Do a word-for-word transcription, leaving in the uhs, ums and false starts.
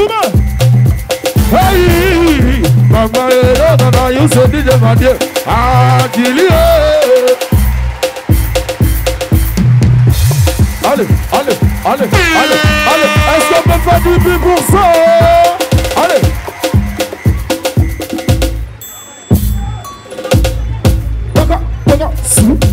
Ouma. Hey, Mama, Mama, you so did the madé. Ah, Dili. Allez, allez, allez, allez, allez. Est-ce qu'on peut faire du bruit pour ça? Allez. Toka, toka,